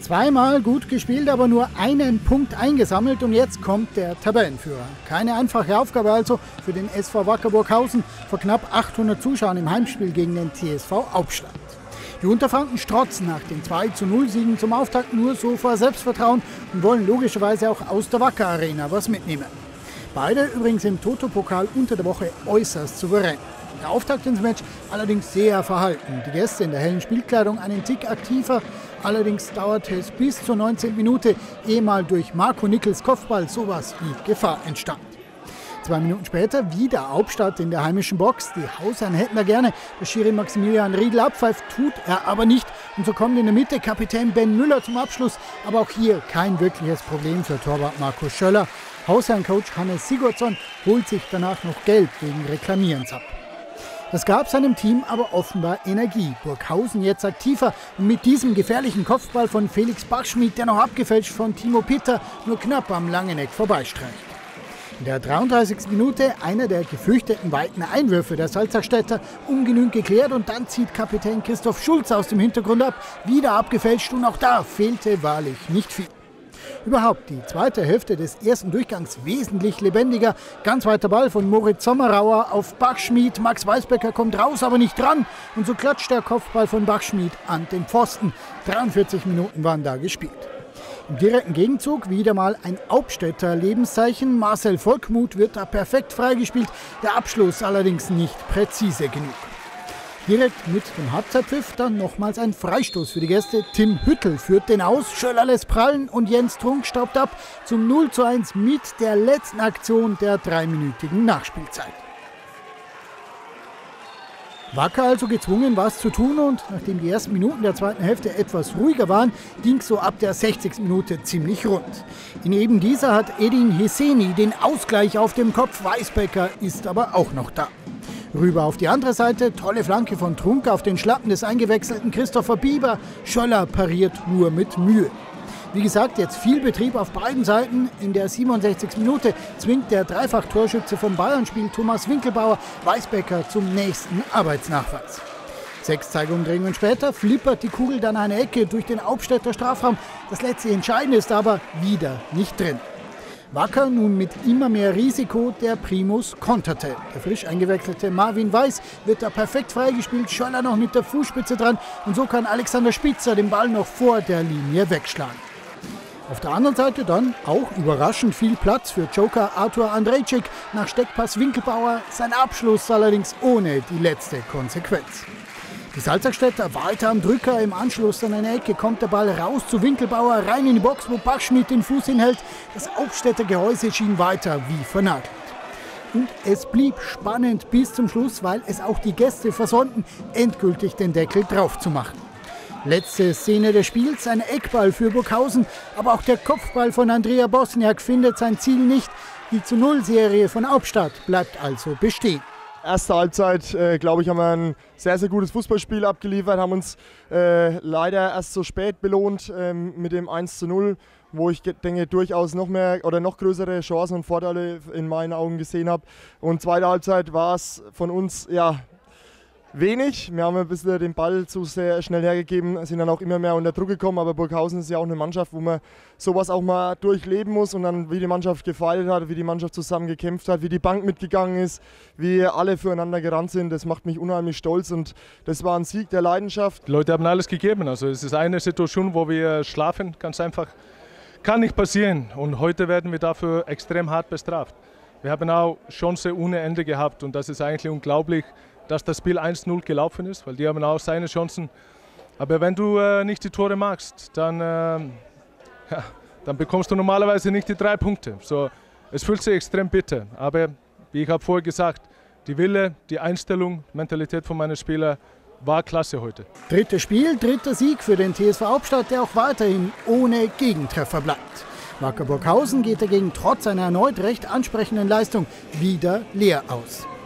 Zweimal gut gespielt, aber nur einen Punkt eingesammelt und jetzt kommt der Tabellenführer. Keine einfache Aufgabe also für den SV Wacker Burghausen vor knapp 800 Zuschauern im Heimspiel gegen den TSV Hauptstadt. Die Unterfranken strotzen nach den 2:0-Siegen zum Auftakt nur so vor Selbstvertrauen und wollen logischerweise auch aus der Wacker Arena was mitnehmen. Beide übrigens im Toto-Pokal unter der Woche äußerst souverän. Der Auftakt ins Match allerdings sehr verhalten. Die Gäste in der hellen Spielkleidung einen Tick aktiver. Allerdings dauerte es bis zur 19. Minute, ehe mal durch Marco Nickels Kopfball sowas wie Gefahr entstand. 2 Minuten später wieder Hauptstadt in der heimischen Box. Die Hausherren hätten da gerne, der Schiri Maximilian Riedl abpfeift, tut er aber nicht. Und so kommt in der Mitte Kapitän Ben Müller zum Abschluss. Aber auch hier kein wirkliches Problem für Torwart Markus Schöller. Hausherrencoach Hannes Sigurdsson holt sich danach noch Gelb wegen Reklamierens ab. Das gab seinem Team aber offenbar Energie. Burghausen jetzt aktiver und mit diesem gefährlichen Kopfball von Felix Bachschmidt, der noch abgefälscht von Timo Pitter nur knapp am Langeneck vorbeistreicht. In der 33. Minute einer der gefürchteten weiten Einwürfe der Salzachstädter, ungenügend geklärt und dann zieht Kapitän Christoph Schulz aus dem Hintergrund ab, wieder abgefälscht und auch da fehlte wahrlich nicht viel. Überhaupt die zweite Hälfte des ersten Durchgangs wesentlich lebendiger. Ganz weiter Ball von Moritz Sommerauer auf Bachschmidt. Max Weisbecker kommt raus, aber nicht dran. Und so klatscht der Kopfball von Bachschmidt an den Pfosten. 43 Minuten waren da gespielt. Im direkten Gegenzug wieder mal ein Hauptstädter Lebenszeichen. Marcel Volkmuth wird da perfekt freigespielt. Der Abschluss allerdings nicht präzise genug. Direkt mit dem Halbzeitpfiff dann nochmals ein Freistoß für die Gäste. Tim Hüttel führt den aus, Schöller lässt prallen und Jens Trunk staubt ab zum 0:1 mit der letzten Aktion der 3-minütigen Nachspielzeit. Wacker also gezwungen, was zu tun und nachdem die ersten Minuten der zweiten Hälfte etwas ruhiger waren, ging es so ab der 60. Minute ziemlich rund. In eben dieser hat Edin Heseni den Ausgleich auf dem Kopf, Weisbecker ist aber auch noch da. Rüber auf die andere Seite, tolle Flanke von Trunk auf den Schlappen des eingewechselten Christopher Bieber. Schöller pariert nur mit Mühe. Wie gesagt, jetzt viel Betrieb auf beiden Seiten. In der 67. Minute zwingt der Dreifach-Torschütze vom Bayern-Spiel Thomas Winkelbauer Weisbecker zum nächsten Arbeitsnachweis. 6 Zeigumdrehungen später flippert die Kugel dann eine Ecke durch den Hauptstädter Strafraum. Das letzte Entscheidende ist aber wieder nicht drin. Wacker nun mit immer mehr Risiko, der Primus konterte. Der frisch eingewechselte Marvin Weiß wird da perfekt freigespielt, Schöller noch mit der Fußspitze dran und so kann Alexander Spitzer den Ball noch vor der Linie wegschlagen. Auf der anderen Seite dann auch überraschend viel Platz für Joker Arthur Andrejczyk nach Steckpass Winkelbauer, sein Abschluss allerdings ohne die letzte Konsequenz. Die Salzachstädter weiter am Drücker, im Anschluss an eine Ecke kommt der Ball raus zu Winkelbauer, rein in die Box, wo Bachschmidt den Fuß hinhält. Das Hauptstädter Gehäuse schien weiter wie vernagelt. Und es blieb spannend bis zum Schluss, weil es auch die Gäste versäumten, endgültig den Deckel drauf zu machen. Letzte Szene des Spiels, ein Eckball für Burghausen, aber auch der Kopfball von Andrea Bosniak findet sein Ziel nicht. Die zu-0-Serie von Hauptstadt bleibt also bestehen. Erste Halbzeit, glaube ich, haben wir ein sehr, sehr gutes Fußballspiel abgeliefert, haben uns leider erst so spät belohnt mit dem 1:0, wo ich denke, durchaus noch mehr oder noch größere Chancen und Vorteile in meinen Augen gesehen habe. Und zweite Halbzeit war es von uns wenig. Wir haben ein bisschen den Ball zu sehr schnell hergegeben, sind dann auch immer mehr unter Druck gekommen, aber Burghausen ist ja auch eine Mannschaft, wo man sowas auch mal durchleben muss und dann wie die Mannschaft gefeitet hat, wie die Mannschaft zusammen gekämpft hat, wie die Bank mitgegangen ist, wie alle füreinander gerannt sind, das macht mich unheimlich stolz und das war ein Sieg der Leidenschaft. Die Leute haben alles gegeben, also es ist eine Situation, wo wir schlafen, ganz einfach, kann nicht passieren und heute werden wir dafür extrem hart bestraft. Wir haben auch Chancen ohne Ende gehabt und das ist eigentlich unglaublich, dass das Spiel 1:0 gelaufen ist, weil die haben auch seine Chancen. Aber wenn du nicht die Tore machst, dann bekommst du normalerweise nicht die 3 Punkte. So, es fühlt sich extrem bitter. Aber wie ich habe vorher gesagt, die Wille, die Einstellung, Mentalität von meinen Spielern war klasse heute. Drittes Spiel, dritter Sieg für den TSV Hauptstadt, der auch weiterhin ohne Gegentreffer bleibt. Wacker Burghausen geht dagegen trotz einer erneut recht ansprechenden Leistung wieder leer aus.